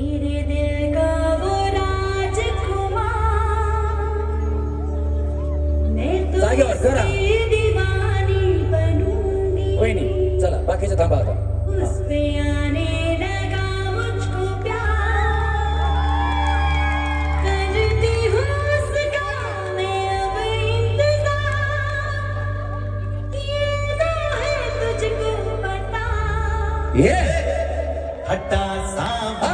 जागेवर करा वहिनी, चला बाकीचं थांबा आता. ये हटा सावन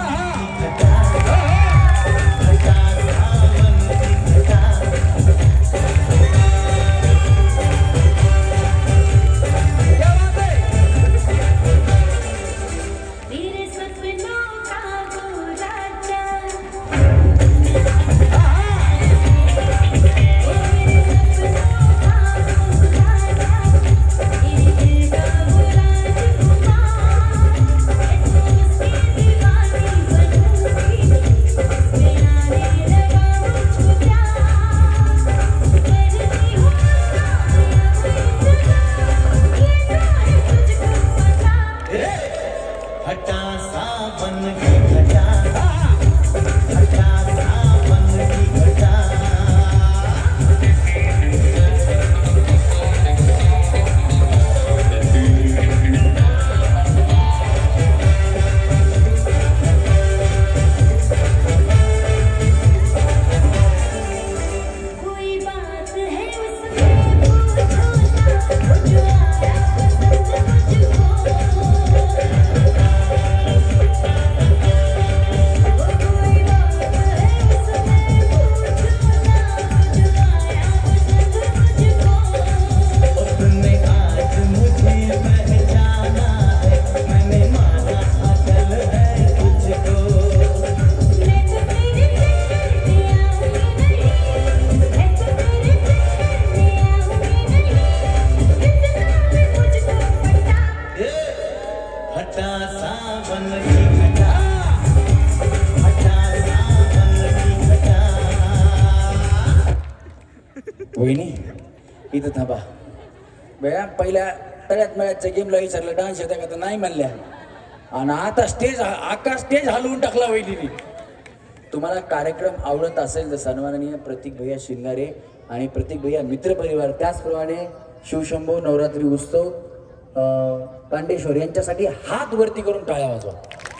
वहिनी इथं थांबा. बया पहिल्या तळ्यात मळ्याच्या गेमला विचारलं डान्स येता का, तर नाही म्हणल्या. आणि आता आकाश स्टेज हलवून टाकला वहिनीने. तुम्हाला कार्यक्रम आवडत असेल तर सन्माननीय प्रतीक भैया शिंगारे आणि प्रतीक भैया मित्र परिवार, त्याचप्रमाणे शिवशंभो नवरात्री उत्सव कांडेश्वर यांच्यासाठी हात वरती करून टाळ्या वाजवा.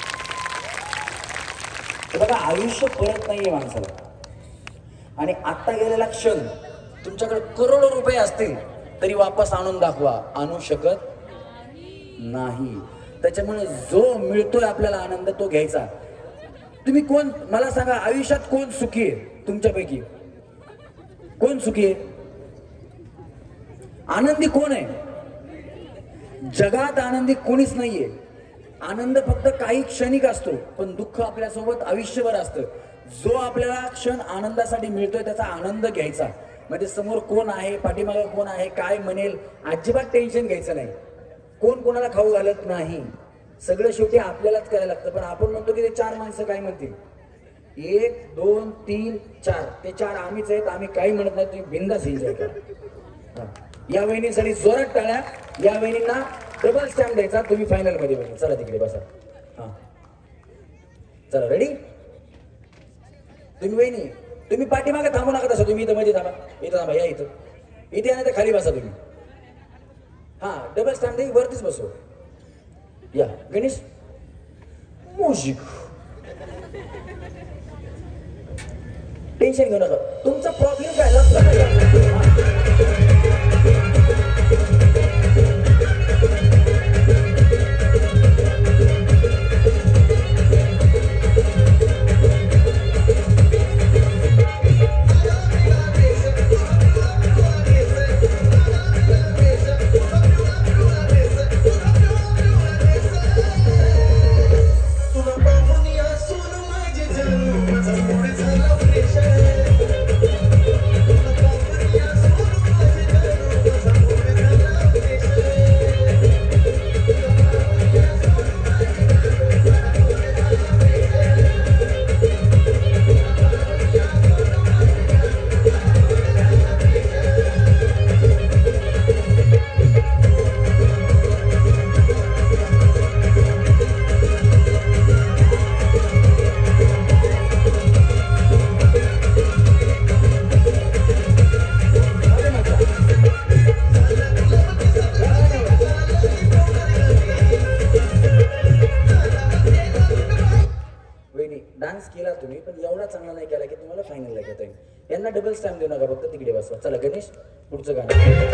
बघा, आयुष्य परत नाहीये माणसाला. आणि आता गेलेला क्षण तुमच्याकडे करोडो रुपये असतील तरी वापस आणून दाखवा, आणू शकत नाही. त्याच्यामुळे जो मिळतोय आपल्याला आनंद तो घ्यायचा. तुम्ही कोण मला सांगा, आयुष्यात कोण सुखी आहे तुमच्यापैकी? कोण सुखी आहे? आनंदी कोण आहे? जगात आनंदी कोणीच नाहीये. आनंद फक्त काही क्षणिक असतो, पण दुःख आपल्यासोबत आयुष्यभर असतं. जो आपल्याला क्षण आनंदासाठी मिळतोय त्याचा आनंद घ्यायचा. म्हणजे समोर कोण आहे, पाठीमागे कोण आहे, काय म्हणेल, अजिबात टेन्शन घ्यायचं नाही. कोण कोणाला खाऊ घालत नाही. सगळं शेवटी आपल्यालाच करायला लागतं. पण आपण म्हणतो की ते 4 माणसं काय म्हणतील, 1 2 3 4, ते 4 आम्हीच आहेत, आम्ही काही म्हणत नाही. तुम्ही बिंदास एन्जॉय करा. या वहिनीसाठी जोरात टाळ्या. या वहिनींना डबल स्टॅम्प द्यायचा. तुम्ही फायनल मध्ये बघा. चला तिकडे बसा. हा चला, रेडी? तुम्ही वहिनी, तुम्ही पाठीमागे थांबू नका. तसं तुम्ही इथं मध्ये थांबा. इथं थांबा. या इथं. इथे नाही तर खाली बसा तुम्ही. हा डबल स्टॅम्प दे. वरतीच बसो. या गणेश, म्युझिक. टेन्शन घेऊ नका. तुमचा प्रॉब्लेम काय तुम्ही, पण एवढा चांगला नाही केला की तुम्हाला फायनलला घेता येईल. यांना डबल स्टॅम्प देऊ नका, फक्त तिकडे बसवा. चला गणेश, पुढचं गाणं.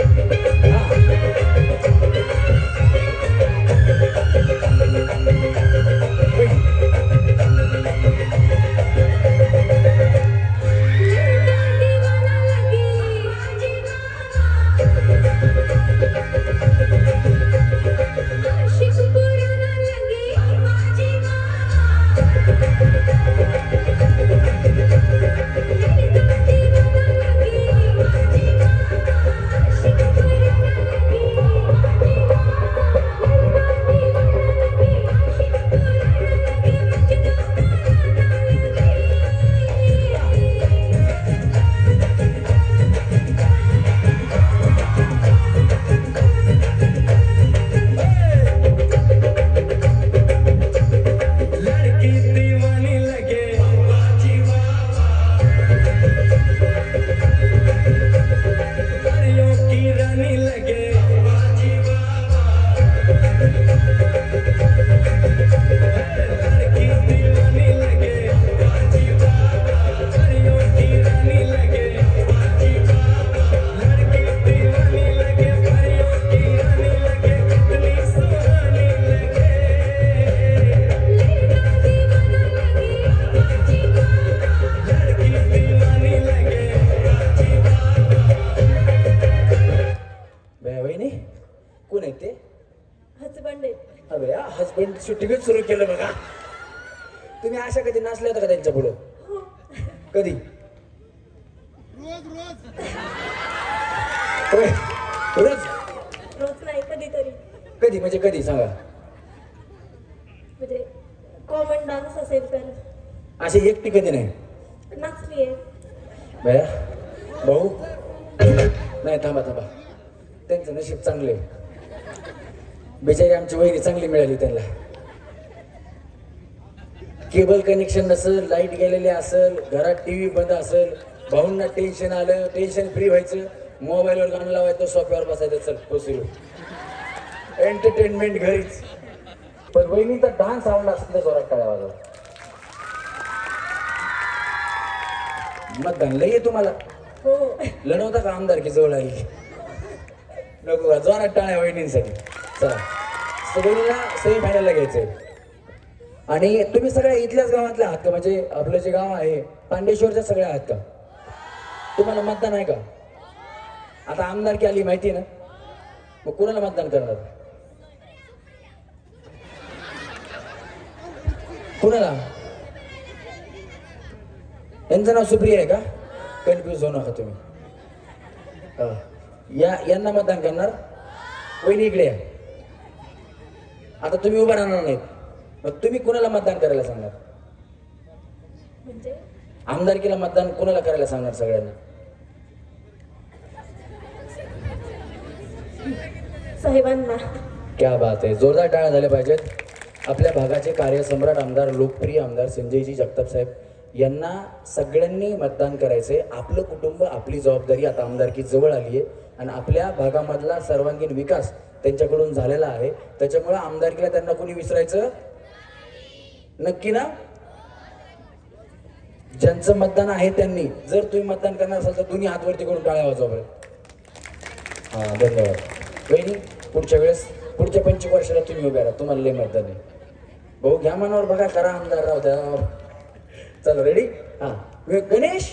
हजबंड शूटिंगच सुरू केलं बघा. तुम्ही अशा कधी नाचल्या होता का त्यांच्या पुढं? कधी? रोज रोज नाही, कधीतरी. कधी म्हणजे कधी सांगा? म्हणजे कॉमन डान्स असेल तर. अशी एकटी कधी नाही नाचलीये. बया भाऊ नाही, थांबा थांबा, त्यांचं नशीब चांगले. बिचारी आमची वहिनी चांगली मिळाली त्यांना. केबल कनेक्शन नसेल, लाईट गेलेली असेल, घरात टीव्ही बंद असेल, भाऊंना टेन्शन आलं, टेन्शन फ्री व्हायचं, मोबाईलवर गाणं लावायचं, सोफ्यावर बसायचं, चल पोचलो, एंटरटेनमेंट घरीच. पण वहिनीचा डान्स आवडला असेल तर जोरात टाळ्या वाजवा. मग धनलं आहे तुम्हाला? हो. लढवता का आमदारकी जवळ आली? नको का, जोरात टाळ्या वहिनींसाठी. चला, सगळीला सेमीफायनलला घ्यायचंय. आणि तुम्ही सगळ्या इथल्याच गावातल्या आहात का? म्हणजे आपलं जे गाव आहे पांडेश्वरच्या सगळ्या आहात का? तुम्हाला मतदान आहे का? आता आमदारकी आली माहिती आहे ना, मग कोणाला मतदान करणार? कोणाला? यांचं नाव सुप्रिया आहे का? कन्फ्युज होऊ नका तुम्ही. यांना मतदान करणार. वहिनी इकडे या. आता तुम्ही उभा राहणार नाहीत, मग तुम्ही कुणाला मतदान करायला सांगणार? म्हणजे आमदारकीला मतदान कुणाला करायला सांगणार सगळ्यांना? साहेबांना. क्या बात आहे, जोरदार टाळ्या झाल्या पाहिजेत. आपल्या भागाचे कार्यसम्राट आमदार, लोकप्रिय आमदार संजयजी जगताप साहेब यांना सगळ्यांनी मतदान करायचंय. आपलं कुटुंब, आपली जबाबदारी आता आमदारकी जवळ आली आहे आणि आपल्या भागामधला सर्वांगीण विकास त्यांच्याकडून झालेला आहे. त्याच्यामुळे आमदारकीला त्यांना कोणी विसरायचं नक्की ना? ज्यांचं मतदान आहे त्यांनी. जर तुम्ही मतदान करणार असाल तर दोन्ही हात वरती करून टाळ्या वाजवा बरं. हा, धन्यवाद. वहिनी, पुढच्या वेळेस, पुढच्या 25 वर्षाला तुम्ही उभ्या राहा, तुम्हाला लय मतदान आहे. भाऊ घ्या मनावर, बघा, करा आमदार राहू द्या. चला, रेडी? हा, गणेश.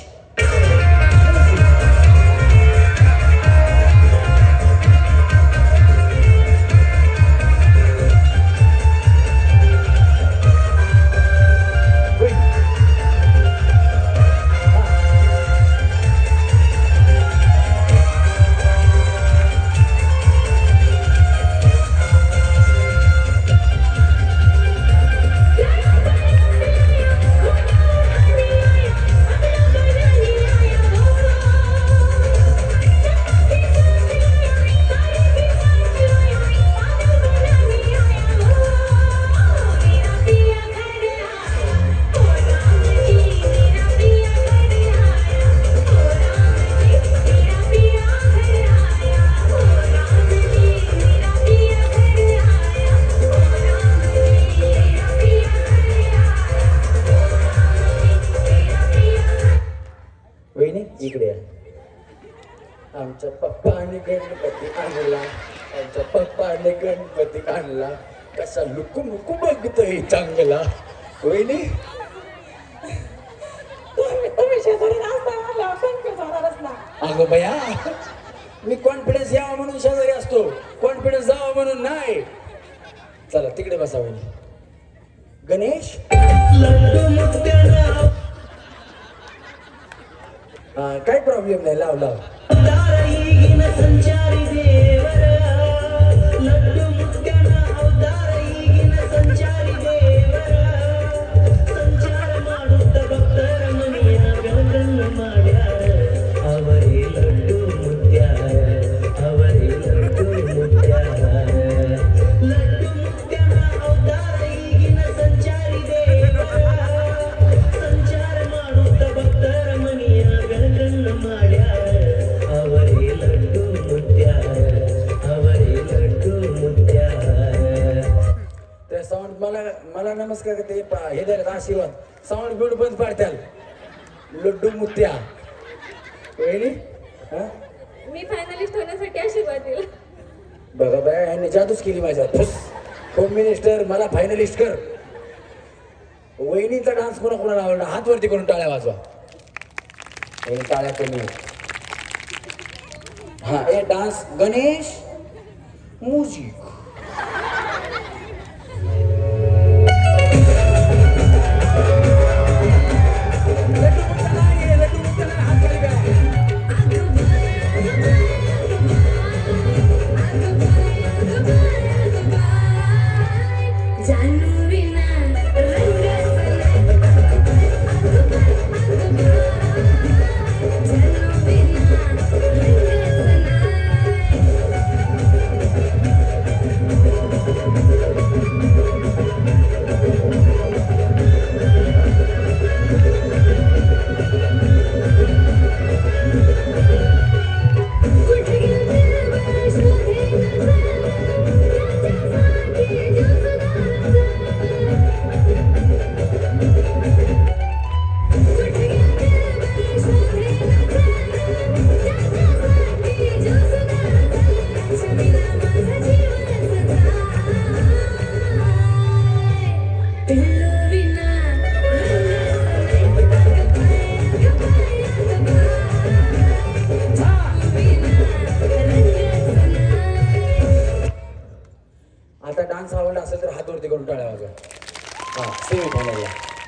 आमच्या पप्पाने गणपती आणला, आमच्या पप्पाने गणपती आणला, कसा लुकू लुकू बघतोय चांगला. वहिनी तुम्ही शेजारी नाचता म्हणलं आपण जाणारच ना. अगं बया, मी कॉन्फिडन्स यावा म्हणून शेजारी असतो, कॉन्फिडन्स जावा म्हणून नाही. चला तिकडे बसा वहिनी. गणेश हा काय प्रॉब्लेम नाही, लाव लाव. साऊंड मला नमस्कार करते हे द्या आशीर्वाद. साऊंड बिऊंड बंद पाडत्याल. लड्डू मुत्या वहिनी. हा मी फायनलिस्ट होण्यासाठी आशीर्वाद दिला. बघा बाय, ह्यांनी जादूच केली माझ्यात. होम मिनिस्टर मला फायनलिस्ट कर. वहिनीचा डान्स कोणाला आवडला हात वरती करून टाळ्या वाजवा. वहिनी टाळ्या कमी. हा ए डान्स गणेश म्युझिक. आता डान्स आवडला असेल तर हात वरती करून टाळ्या वाजवा. हा सेमी फायनलला.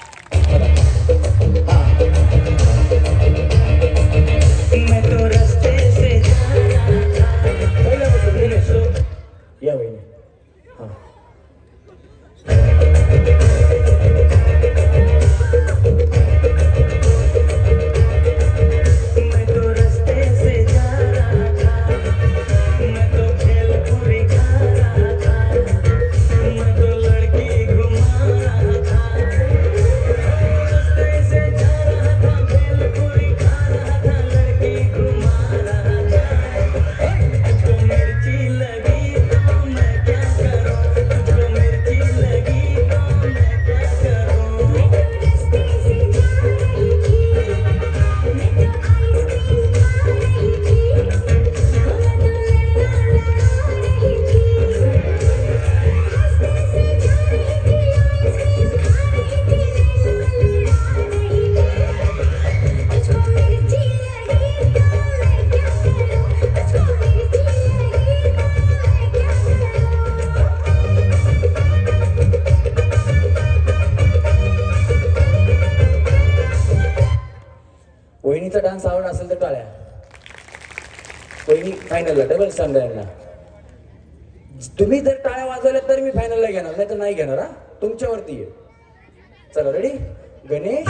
या वहिनी. हा वहिनीचा डान्स आवडला असेल तर टाळ्या. वहिनी फायनलला डबल सांगा. तुम्ही जर टाळ्या वाजवल्या तर मी फायनलला घेणार, नाही तर नाही घेणार. हा तुमच्यावरती आहे. चला रेडी. गणेश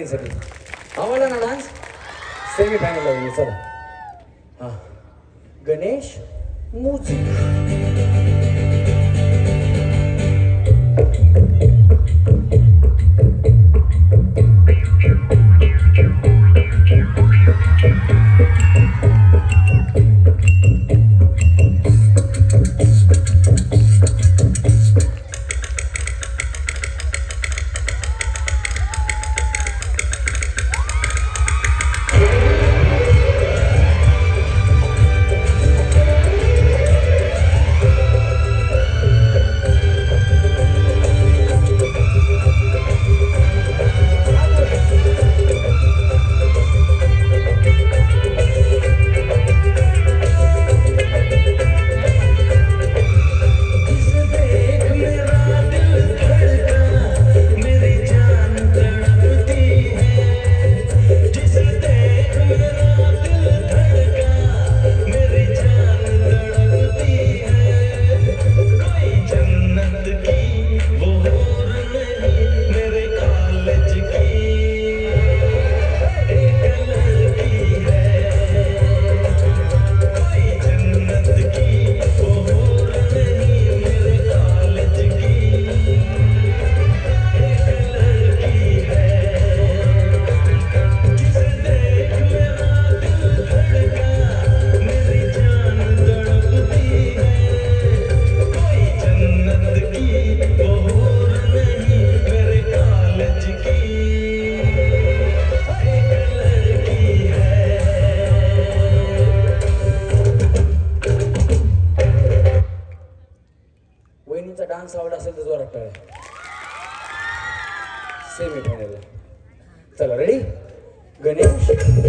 वहिनीसाठी आवडला ना डान्स सेमी फायनल वहिनी चला हा गणेश म्युझिक डान्स आवडला असेल तर जोरात टाळ्या सेमी फायनल चला रेडी गणेश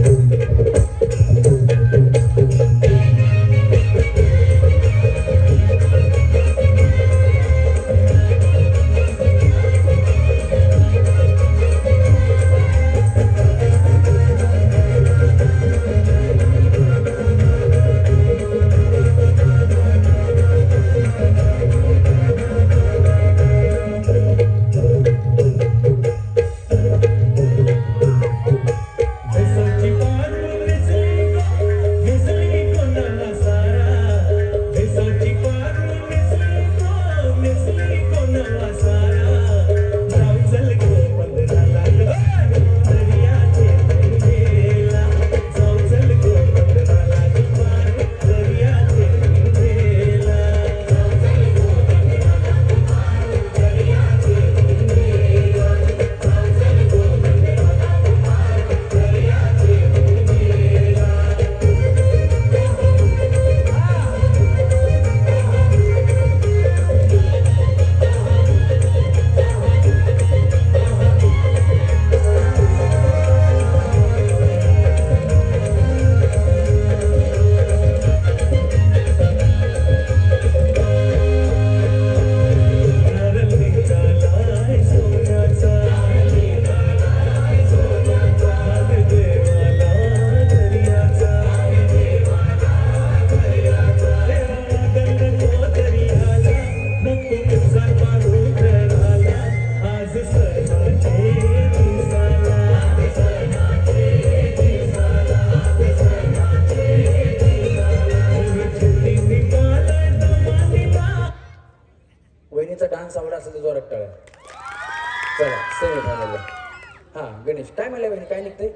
डान्स आवडला असेल तर जोरात टाळ्या चला सेमी फायनल हा गणेश काय म्हणलं बहिणी काय निघतंय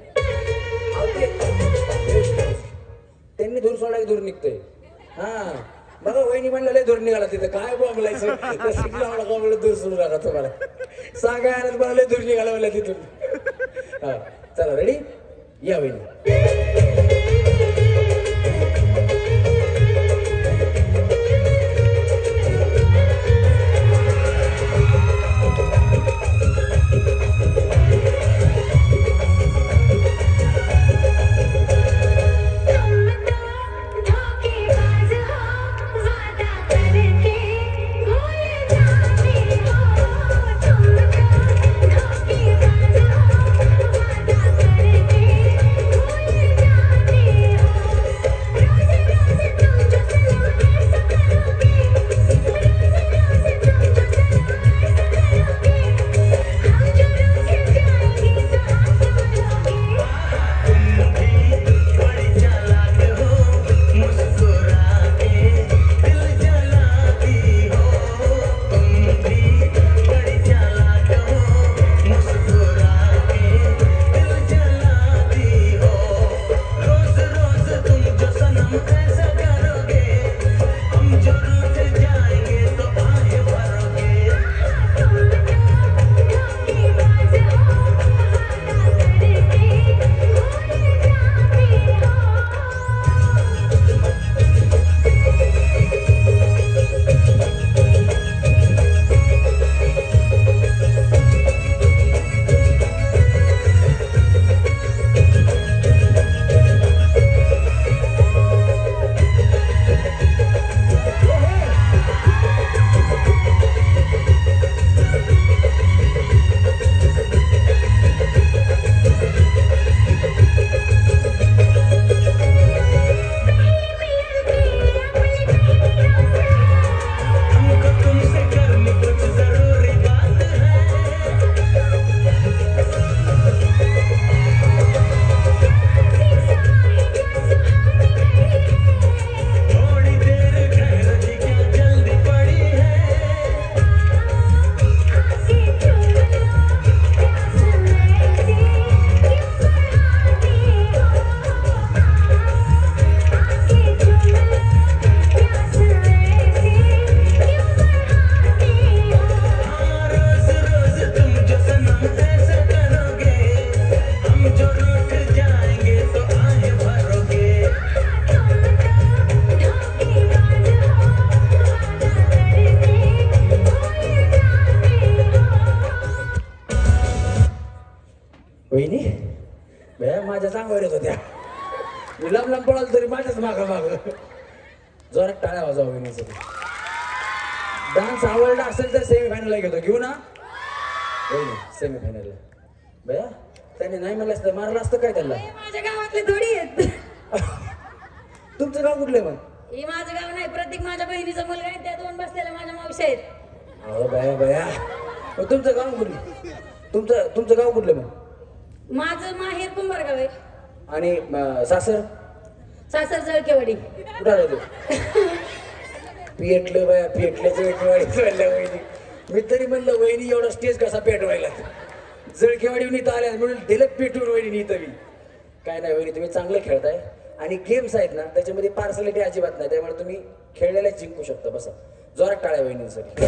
त्यांनी दूर सोडा दूर निघतंय हा बघा वहिनी म्हणलं लय दूर निघाला तिथं काय बोंबलायचं दूर सोडू नका तुम्हाला सांगायला मला लय दूर निघाला म्हणलं तिथून हा चला रेडी या वहिनी मी लांब लांब पळाल तरी माझ्याच माग जोरात टाळ्या वाजवा वहिनीसाठी. डान्स आवडला असेल तर सेमीफायनलला घेतो, घेऊ ना वहिनी सेमीफायनलला. बया त्याने नाही म्हणलं असतं मारलं असतं काय त्याला. माझ्या गावातले थोडी आहेत. तुमचं गाव कुठलं मग? हे माझं गाव नाही, प्रत्येक माझ्या बहिणीचा मुलगा आहे, त्या दोन बसलेल्या माझ्या मावशी आहेत. अहो बया बया मग तुमचं गाव कुठलं? तुमचं गाव कुठलं मग? माझं माहेर कुंभारगाव आहे. आणि सासर? सासर जळकेवाडी. कुठं राहतो? पेटलं बया पेटल्याचं वेटवाडीचं वहिनी. मी तरी म्हणलं वहिनी एवढा स्टेज कसा पेटवायला. जळकेवाडी इथं आल्या म्हणून दिलं पेटून वहिनी इथं. मी काय नाही वहिनी तुम्ही चांगलं खेळताय आणि गेम्स आहेत ना त्याच्यामध्ये पार्सलिटी अजिबात नाही, त्यामुळे तुम्ही खेळलेला जिंकू शकता. बसा जोरात टाळ्या वहिनींसाठी.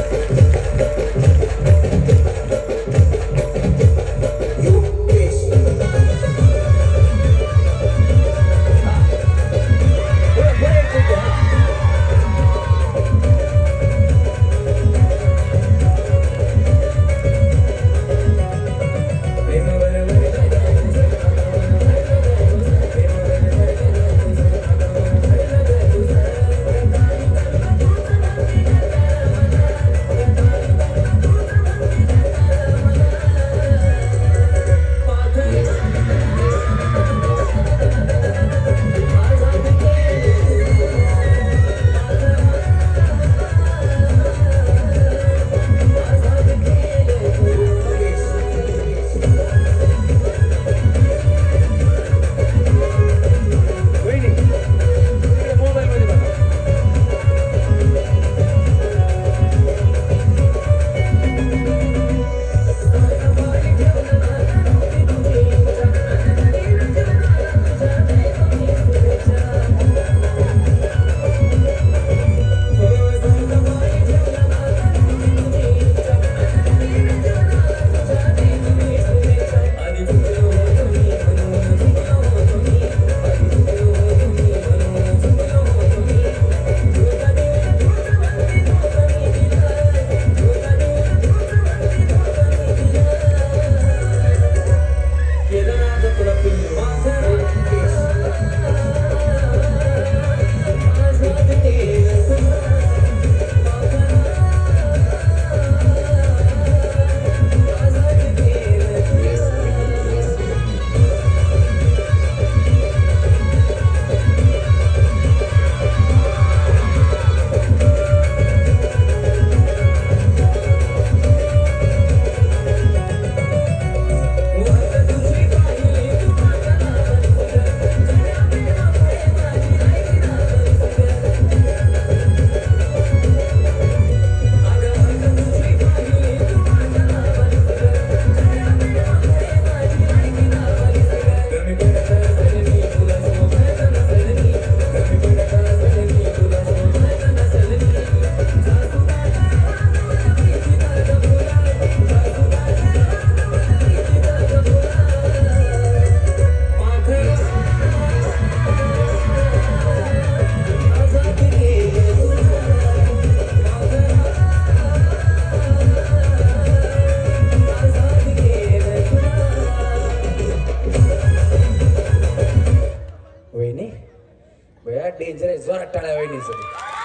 डेंजर आहे. जोरात टाळ्या वहिनीसाठी.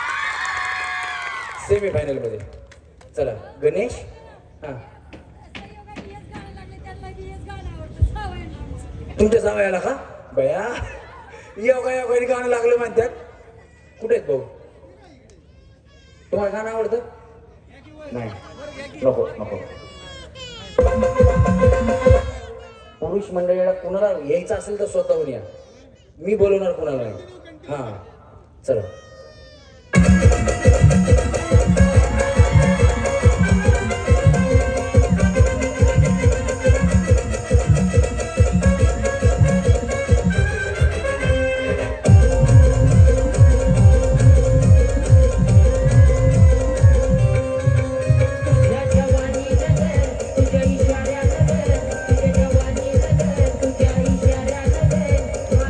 सेमीफायनल मध्ये चला गणेश. हा तुमच्या जावयाला का बया योगा योगाने गाणं लागलं म्हणतात. कुठे आहेत भाऊ? तुम्हाला गाणं आवडतं? नाही नको नको. पुरुष मंडळीला कुणाला यायचं असेल तर स्वतःहून या, मी बोलवणार कुणाला नाही. हा चला.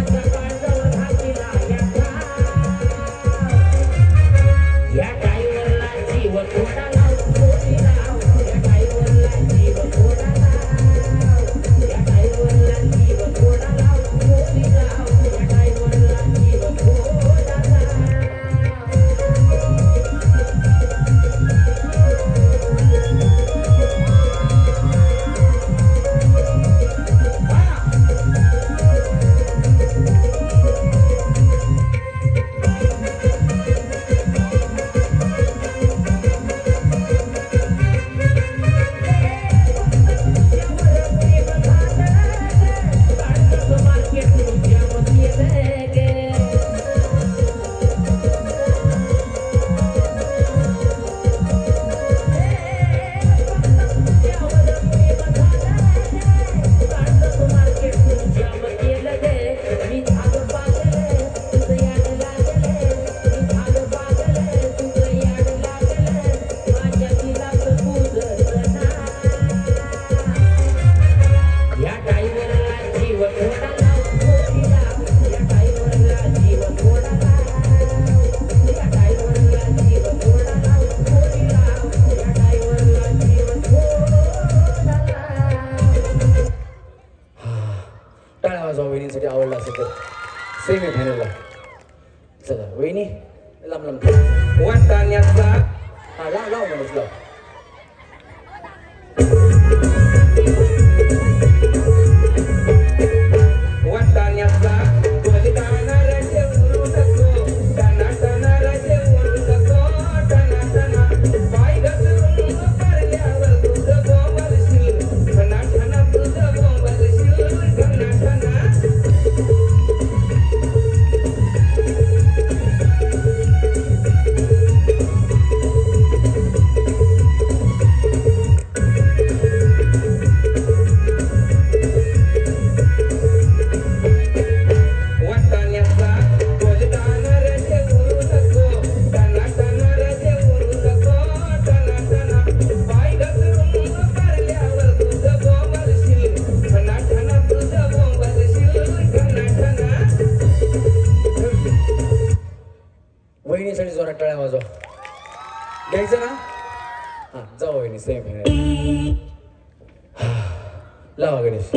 या टाईवर सेमी फायनलला. चला वहिनी लांब लांब वाटाण्याचा हा लाव लाव गणेश लाव. वाटाण्याचा बलिदाना रजे उरू नको, टना टना रजे उरू नको, टना टना पाय घसरून करल्यावर तुझं बोंबलशील, टना टना तुझं बोंबलशील, टना टना. वाटाण्याचा बलिदाना रजे उरू नको, टना टना रजे उरू नको, टना टना पाय घसरून करल्यावर तुझं बोंबलशील, टना टना तुझं बोंबलशील, टना टना. वहिनीसाठी जोरात टाळ्या वाजवा. घ्यायचं ना हा जाऊ वहिनी सेमी फायनल. लावा गणेश.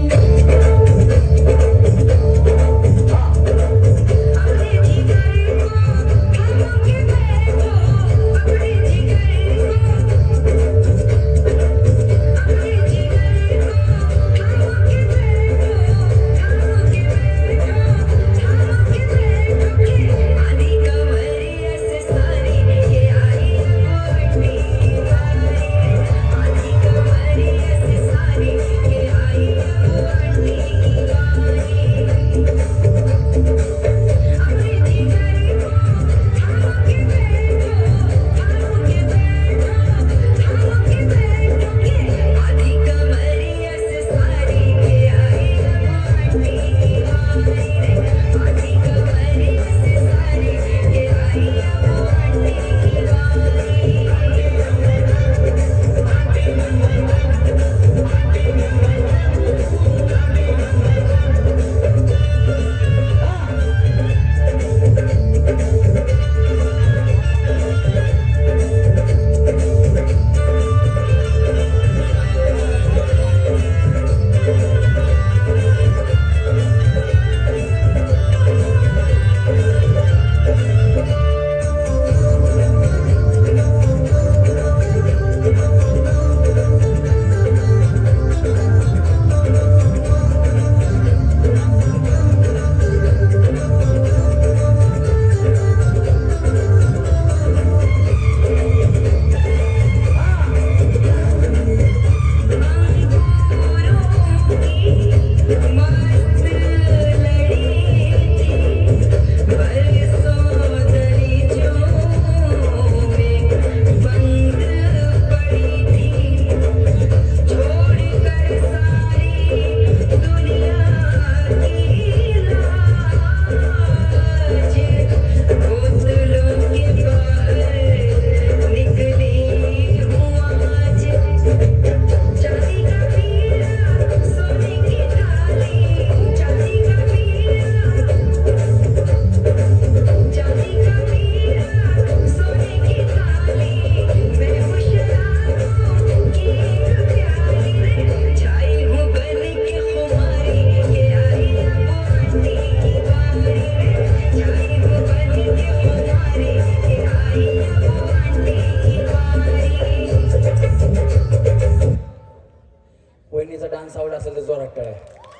वहिनीचा डान्स आवडला असेल तर जोरात टाळ्या.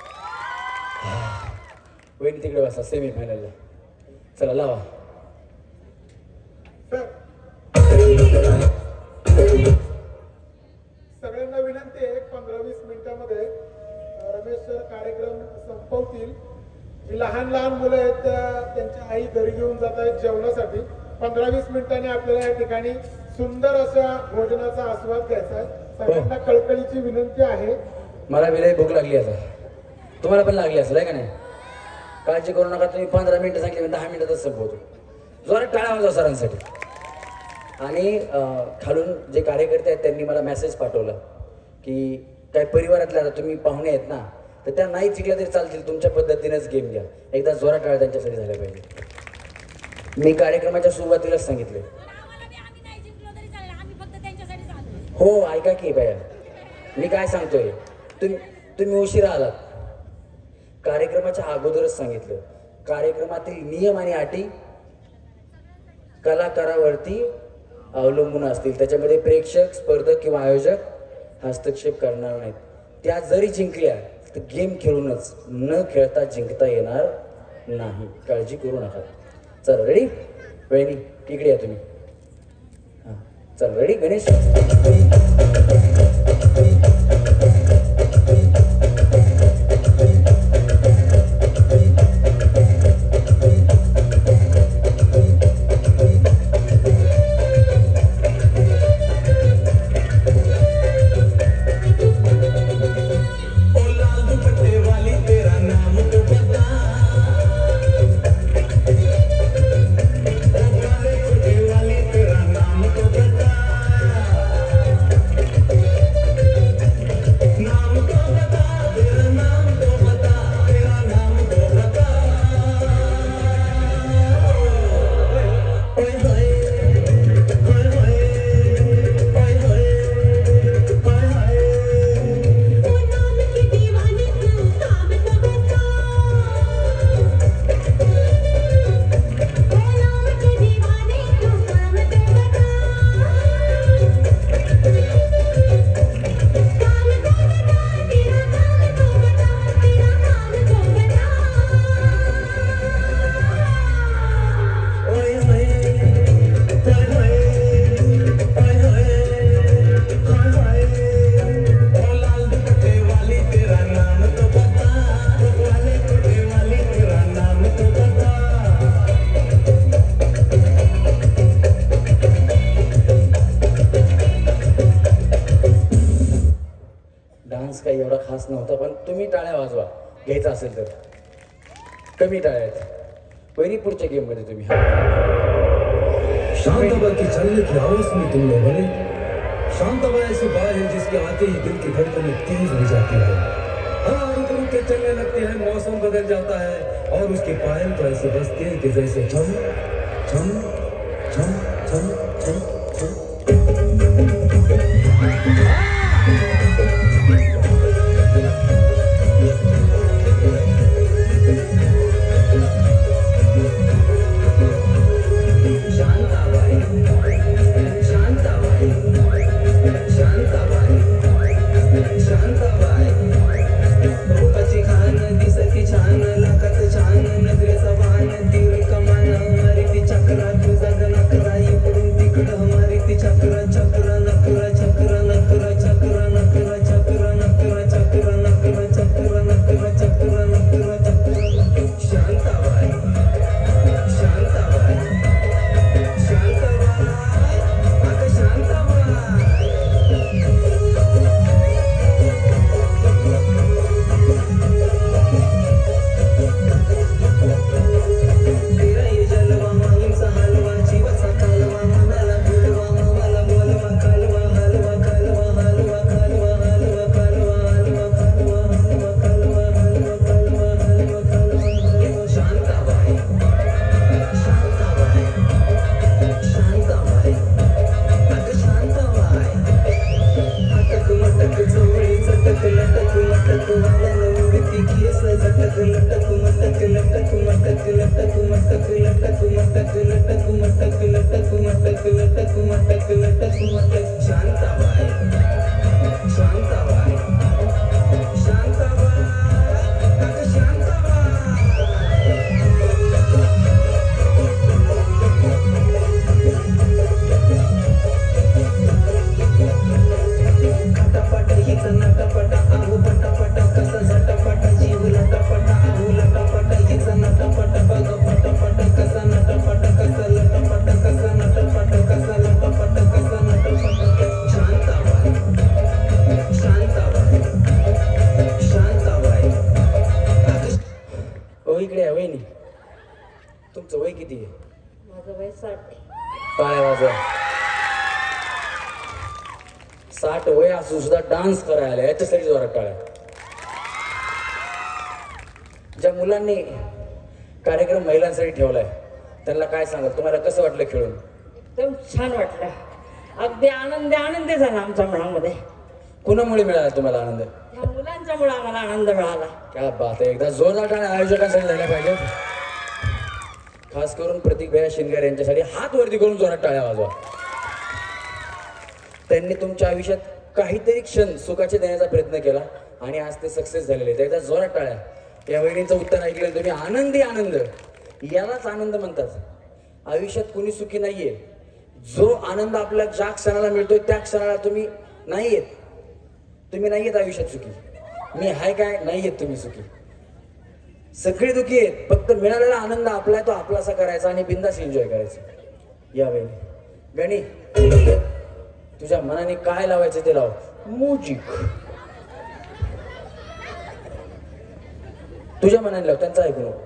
वहिनी तिकडे बसा सेमी फायनलला. चला लावा. सगळ्यांना विनंती आहे 15-20 मिनिटांमध्ये रमेश सर कार्यक्रम संपवतील. जी लहान लहान मुलं आहेत त्यांच्या आई घरी घेऊन जात आहेत जेवणासाठी. 15-20 मिनिटांनी आपल्याला या ठिकाणी सुंदर अशा भोजनाचा आस्वाद घ्यायचा आहे. सगळ्यांना कळकळीची विनंती आहे. मला विलय भूक लागली आता. तुम्हाला पण लागली असेल आहे का नाही? काळजी करू नका. तुम्ही 15 मिनिटं सांगितले 10 मिनिटातच संपवतो. जोरात टाळ्या वाजवा सरांसाठी. आणि खालून जे कार्यकर्ते आहेत त्यांनी मला मेसेज पाठवला की काही परिवारातल्या आता तुम्ही पाहुणे आहेत ना तर त्या नाही जिंकल्या तरी चालतील, तुमच्या पद्धतीनेच गेम घ्या. एकदा जोरात टाळ्या त्यांच्यासाठी झाल्या पाहिजे. मी कार्यक्रमाच्या सुरुवातीलाच सांगितले. हो ऐका की बाया, मी काय सांगतोय, तुम्ही उशिरा आलात. कार्यक्रमाच्या अगोदरच सांगितलं कार्यक्रमातील नियम आणि अटी कलाकारावरती अवलंबून असतील. त्याच्यामध्ये प्रेक्षक, स्पर्धक किंवा आयोजक हस्तक्षेप करणार नाहीत. त्या जरी जिंकल्या तर गेम खेळूनच, न खेळता जिंकता येणार नाही. काळजी करू नका. चल रेडी? वहिनी इकडे या तुम्ही. हां चल रेडी? गणेश काही एवढा खास नव्हता, पण तुम्ही टाळ्या वाजवा घ्यायचा असेल तर. कमी टाळ्या आहेत. वहिनी पुढच्या गेम मध्ये तुम्ही शांताबाई की चलने की आवाज में तुम लोग बने. शांताबाई ऐसी बात है जिसके आते ही दिल की धड़कनें तेज हो जाती है. हाँ रुक रुक के चलने लगते हैं, मौसम बदल जाता है और उसके पायल तो ऐसे बजते हैं कि जैसे छम छम छम छम छम छम. तुमचं वय किती आहे? माझं वय 60. टाळ्या वाजवा. 60 वय असून सुद्धा डान्स करायला याच्यासाठी जोरात टाळ्या. ज्या मुलांनी कार्यक्रम महिलांसाठी ठेवलाय त्यांना काय सांगाल? तुम्हाला कसं वाटलं खेळून? एकदम छान वाटलं. अगदी आनंदी झाला आमच्या मनामध्ये. कुणामुळे मिळाला तुम्हाला आनंद? या मुलांच्यामुळे आम्हाला आनंद मिळाला. क्या बात आहे. एकदा जोरदार टाळ्या आयोजकांसाठी झाल्या पाहिजे. खास करून प्रतीक भैया शिंगारे यांच्यासाठी हात वरती करून जोरात टाळ्या वाजवा. त्यांनी तुमच्या आयुष्यात काहीतरी क्षण सुखाचे देण्याचा प्रयत्न केला आणि आज ते सक्सेस झालेले. त्याचा जोरात टाळ्या. या वहिनींचं उत्तर ऐकलं तुम्ही. आनंदी आनंद, यालाच आनंद म्हणतात. आयुष्यात कुणी सुखी नाहीये. जो आनंद आपल्या ज्या क्षणाला मिळतोय त्या क्षणाला तुम्ही नाहीयेत. तुम्ही नाहीयेत आयुष्यात सुखी. मी हाय काय नाहीयेत तुम्ही सुखी. सगळे दुखी आहेत. फक्त मिळालेला आनंद आपला तो आपलासा करायचा आणि बिंदास एन्जॉय करायचा. यावेळी गणी, तुझ्या मनाने काय लावायचं ते लाव. म्युझिक तुझ्या मनाने लाव, त्यांचा ऐकू नको.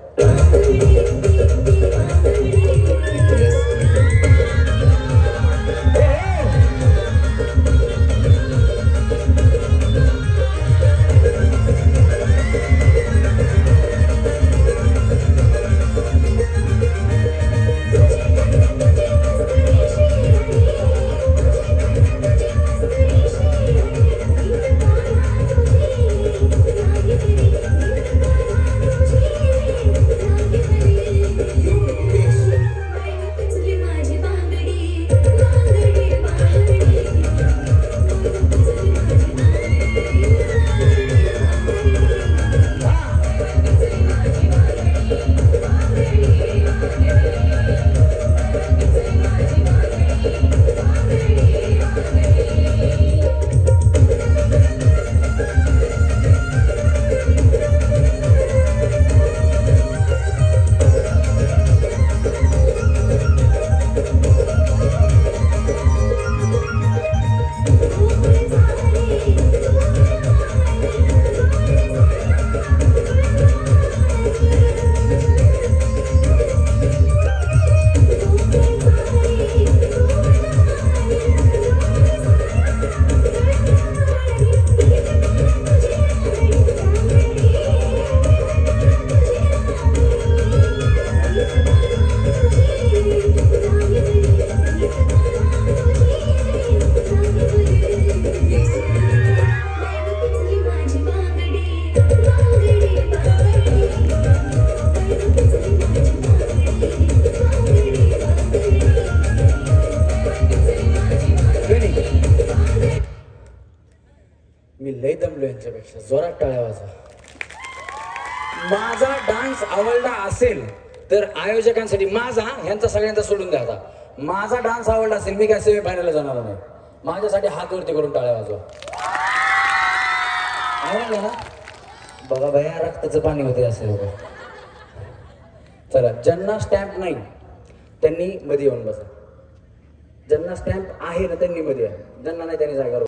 मी लय दमलो यांच्यापेक्षा. जोरात टाळ्या वाजवा. माझा डान्स आवडला असेल तर आयोजकांसाठी माझा, ह्यांचा सगळ्यांचा सोडून द्या आता. माझा डान्स आवडला असेल, मी काय सेमी फायनलला जाणार नाही. माझ्यासाठी हात वरती करून टाळ्या वाजवा. आवडलं ना? बघा भया, रक्ताचं पाणी होते असे बघा. चला, ज्यांना स्टॅम्प नाही त्यांनी मध्ये येऊन बसा. ज्यांना स्टॅम्प आहे ना त्यांनी मध्ये या. ज्यांना नाही त्यांनी जागा